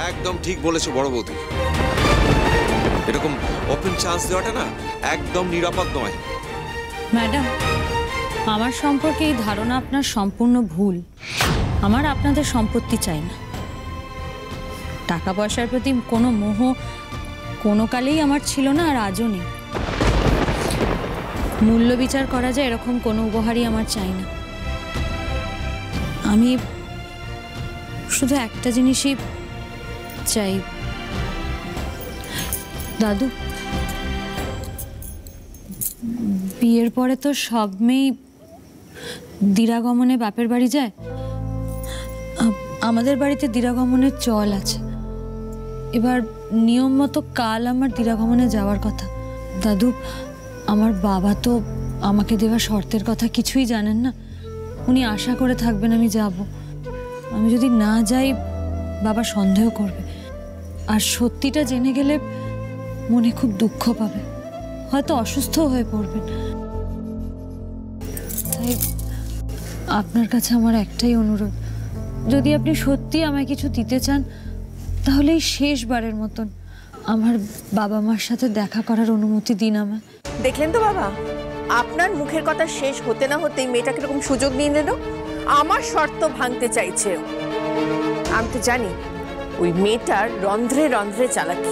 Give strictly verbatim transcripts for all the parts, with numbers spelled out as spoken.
একদম ঠিক বলেছো বড় বৌদি, এরকম ওপেন চান্স দেওয়াটা না একদম নিরাপদ নয়। ম্যাডাম, আমার সম্পর্কে এই ধারণা আপনার সম্পূর্ণ ভুল। আমার আপনাদের সম্পত্তি চাই না। টাকা পয়সার প্রতি কোনো মোহ কোনো কালেই আমার ছিল না, আর আজও নেই। মূল্য বিচার করা যায় এরকম কোনো উপহারই আমার চাই না। আমি শুধু একটা জিনিসই চাই, দাদু, বিয়ের পরে তো সব মেয়েই দিরাগমনে বাপের বাড়ি যায়। আমাদের বাড়িতে দিরাগমনের চল আছে। এবার নিয়ম মতো কাল আমার দিরাগমনে যাওয়ার কথা। দাদু, আমার বাবা তো আমাকে দেওয়া শর্তের কথা কিছুই জানেন না। উনি আশা করে থাকবেন আমি যাব। আমি যদি না যাই বাবা সন্দেহ করবে, আর সত্যিটা জেনে গেলে মনে খুব দুঃখ পাবে, হয়তো অসুস্থ হয়ে পড়বেন। তাই আপনার কাছে আমার একটাই অনুরোধ, যদি আপনি সত্যি আমায় কিছু দিতে চান তাহলে এই শেষবারের মতন আমার বাবা মার সাথে দেখা করার অনুমতি দিন আমায়। দেখলেন তো বাবা, আপনার মুখের কথা শেষ হতে না হতেই মেয়েটা কিরকম সুযোগ নিয়ে নিল। আমার শর্ত ভাঙতে চাইছে। আমি তো জানি ওই মেয়েটার রন্ধ্রে রন্ধ্রে চালাকি।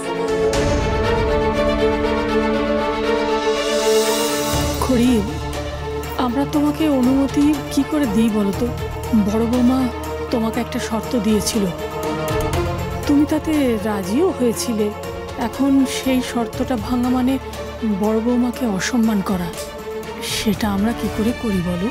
খড়ি, আমরা তোমাকে অনুমতি কি করে দিই বলো তো? বড় বৌমা তোমাকে একটা শর্ত দিয়েছিল, তুমি তাতে রাজিও হয়েছিলে। এখন সেই শর্তটা ভাঙা মানে বড় বৌমাকে অসম্মান করা। সেটা আমরা কি করে করি বলো?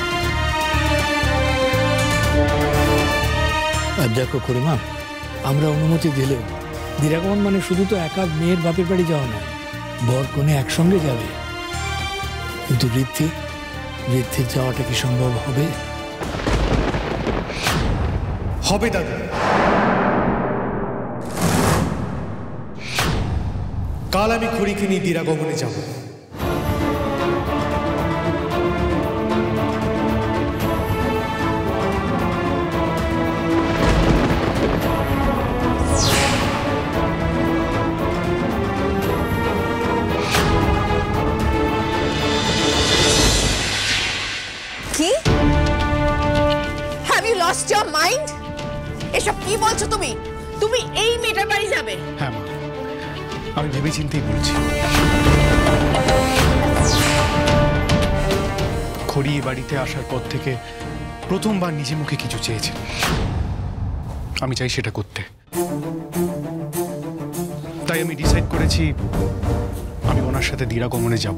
আর দেখো খুড়িমা, আমরা অনুমতি দিলেও দিরাগমন মানে শুধু তো একা মেয়ের বাপের বাড়ি যাওয়া নয়, বর কনে একসঙ্গে যাবে। কিন্তু ঋদ্ধি ঋদ্ধির যাওয়াটা কি সম্ভব হবে? হবে দাদু। কাল আমি খুড়িকে নিয়ে দিরাগমনে যাব। কি? Have you lost your mind? এসব কি বলছো তুমি? তুমি এই মেয়েটার বাড়ি যাবে? হ্যাঁ মা, আমি ভেবে চিন্তেই বলছি। খড়ি এ বাড়িতে আসার পর থেকে প্রথমবার নিজে মুখে কিছু চেয়েছেন, আমি চাই সেটা করতে। তাই আমি ডিসাইড করেছি আমি ওনার সাথে দিরাগমনে যাব।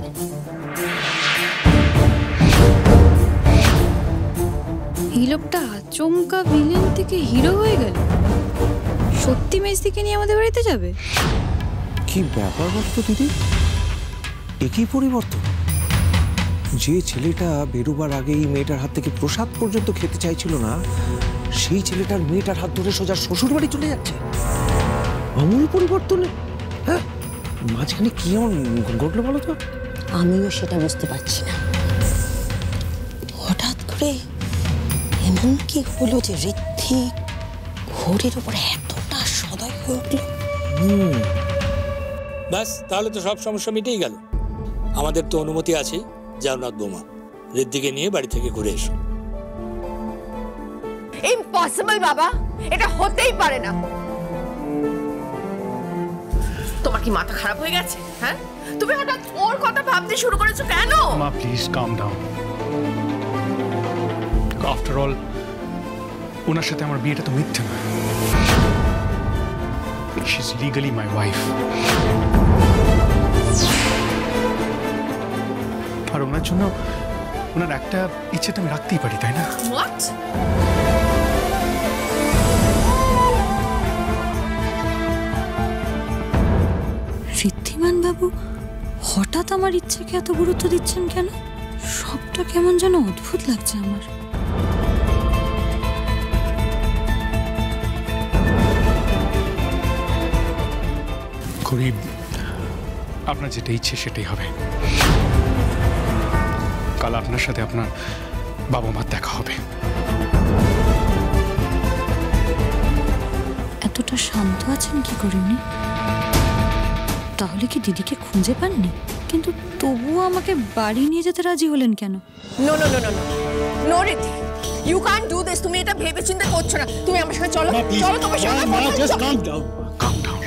এই লোকটা আচমকা ভিলেন থেকে হিরো হয়ে গেল। সত্যি মেজদিকে নিয়ে আমাদের বাড়িতে যাবে? কি ব্যাপার বলতো দিদি, একই পরিবর্তন। যে ছেলেটা বেরোবার আগেই মেয়েটার হাত থেকে প্রসাদ পর্যন্ত খেতে চাইছিল না, সেই ছেলেটার মেয়েটার হাত ধরে সোজা শ্বশুর বাড়ি চলে যাচ্ছে। আমূল পরিবর্তনে হ্যাঁ, মাঝখানে কি এমন ঘটলো বলো তো? আমিও সেটা বুঝতে পারছি না। হঠাৎ করে এমন কি হলো যে ঋদ্ধি ঘোরের উপরে এতটা সদয় হয়ে উঠল? হুম, ব্যাস, তাহলে তো সব সমস্যা মিটেই গেল। আমাদের তো অনুমতি আছে। যাও নাথ বৌমা, ঋদ্ধিকে নিয়ে বাড়ি থেকে ঘুরে এসো। ইম্পসিবল বাবা, এটা হতেই পারে না। তোমার কি মাথা খারাপ হয়ে গেছে? হ্যাঁ, তুমি হঠাৎ ওর কথা ভাবতে শুরু করেছো কেন? মা please calm down. After all ওনার সাথে আমার বিয়েটা তো মিথ্যে না। She is legally my wife. আর ওনার জন্য ওনার একটা ইচ্ছে তো আমি রাখতেই পারি, তাই না? হোয়াট? ঋদ্ধিমান বাবু হঠাৎ আমার ইচ্ছেকে এত গুরুত্ব দিচ্ছেন কেন? সবটা কেমন যেন অদ্ভুত লাগছে আমার। খুড়ি, আপনার যেটা ইচ্ছে সেটাই হবে। কাল আপনার সাথে আপনার বাবা মার দেখা হবে। এত এতটা শান্ত আছেন কি করে উনি? তাহলে কি দিদিকে খুঁজে পাননি? কিন্তু তবুও আমাকে বাড়ি নিয়ে যেতে রাজি হলেন কেন? No no no no no no Riddhi, you can do this. তুমি এটা ভেবে চিন্তা করছো না। তুমি আমার সঙ্গে চলো, চলো তোমার সঙ্গে। Just calm down, calm down.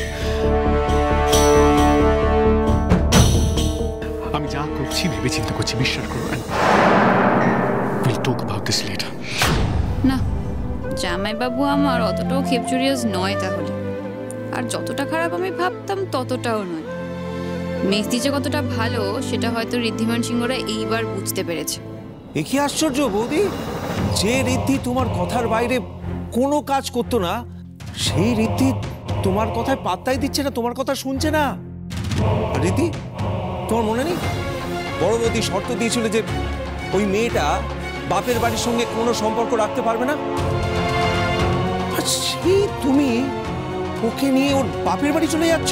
আমি যা করছি ভেবে চিন্তা করছি, বিশ্বাস করো। Will talk about this later. না, জামাইবাবু আমার অতটাও খেপচুরিয়াস নয় তাহলে। আর যতটা খারাপ আমি ভাবতাম ততটাও নয়। মেজদি যে কতটা ভালো সেটা হয়তো ঋদ্ধিমান সিংহরা এইবার বুঝতে পেরেছে। এ কি আশ্চর্য বৌদি, যে ঋদ্ধি তোমার কথার বাইরে কোনো কাজ করতো না, সেই ঋদ্ধি তোমার কথায় পাত্তাই দিচ্ছে না, তোমার কথা শুনছে না। ঋদ্ধি, তোমার মনে নেই বড় বৌদি শর্ত দিয়েছিল যে ওই মেয়েটা বাপের বাড়ির সঙ্গে কোনো সম্পর্ক রাখতে পারবে না? আর সেই তুমি ওকে নিয়ে ওর বাপের বাড়ি চলে যাচ্ছ।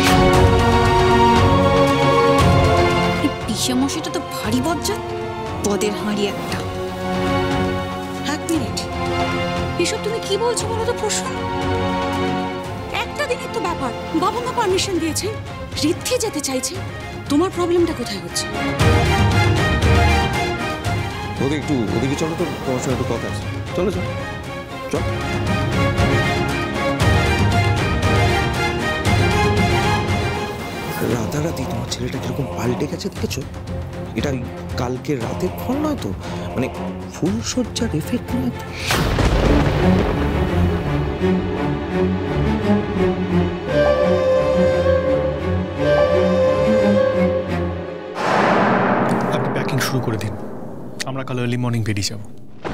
পিসেমশাইটা তো ভারী বজ্জাত, পদের হাঁড়ি একটা। এক মিনিট, এসব তুমি কি বলছো বলো তো প্রশ্ন? একটা দিনের তো ব্যাপার, বাবা মা পারমিশন দিয়েছে, ঋদ্ধি যেতে চাইছে, তোমার প্রবলেমটা কোথায় হচ্ছে? ওদের একটু ওদিকে চলো তো, তোমার সঙ্গে একটু কথা আছে। চলো চলো চল। রাতারাতি তোমার ছেলেটা কিরকম পাল্টে গেছে দেখেছো? এটা কালকে রাতের ফল নয় তো, মানে ফুলসজ্জার এফেক্ট নয় তো। আপনি প্যাকিং শুরু করে দিন, আমরা কাল আর্লি মর্নিং বেরিয়ে যাবো।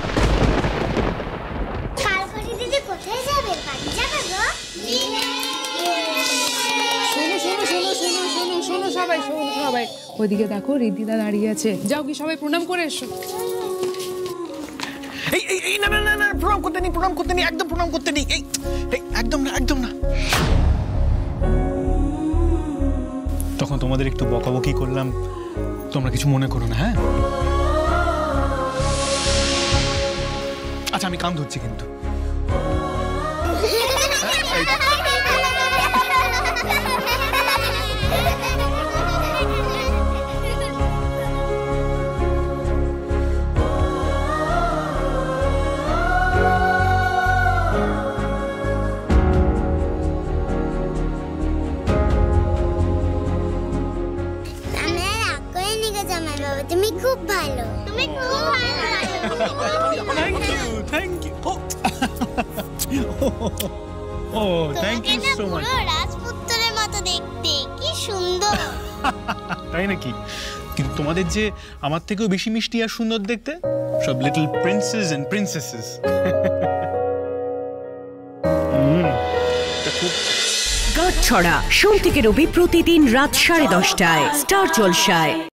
সবাই শোনো, সবাই ওইদিকে দেখো ঋদ্ধিদা দাঁড়িয়ে আছে, যাও কি সবাই প্রণাম করে এসো। এই এই এই না না না না, প্রণাম করতে নেই, প্রণাম করতে নেই, একদম প্রণাম করতে নেই। এই এই একদম না, একদম না। তখন তোমাদের একটু বকাবকি করলাম, তোমরা কিছু মনে করো না, হ্যাঁ? আচ্ছা, আমি কান ধরছি কিন্তু। তুমি খুব ভালো, তুমি খুব ভালো। Thank you, thank you. ও থ্যাংক ইউ সো মাচ। রাজপুত্রের মতো দেখতে, কি সুন্দর। তাই নাকি? কিন্তু তোমাদের যে আমার থেকেও বেশি মিষ্টি আর সুন্দর দেখতে, সব little princess and princesses. Gatchora সোম থেকে রবি প্রতিদিন রাত সাড়ে দশটায় স্টার জলসায়।